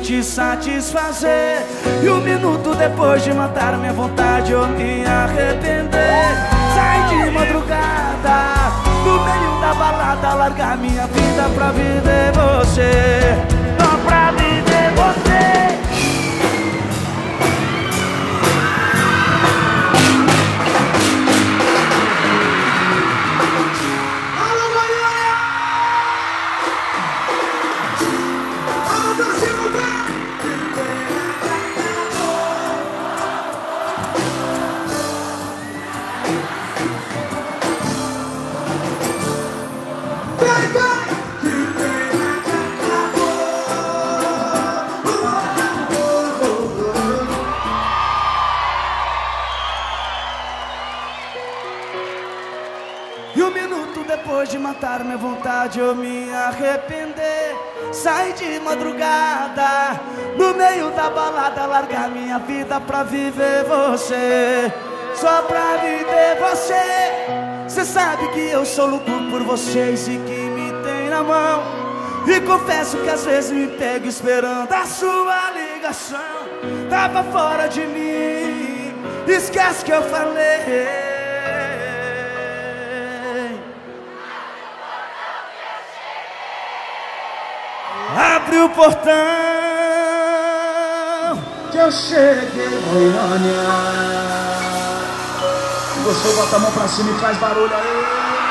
te satisfazer. E 1 minuto depois de matar minha vontade eu me arrepender. Sair de madrugada no meio da balada, largar minha vida pra viver você, só pra viver você. E 1 minuto depois de matar minha vontade eu me arrepender. Sair de madrugada no meio da balada, largar minha vida pra viver você, só pra viver você. Cê sabe que eu sou louco por vocês e que me tem na mão. E confesso que às vezes me pego esperando a sua ligação. Tava fora de mim, esquece que eu falei. Abre o portão que eu cheguei, Goiânia. Se gostou, bota a mão pra cima e faz barulho aí.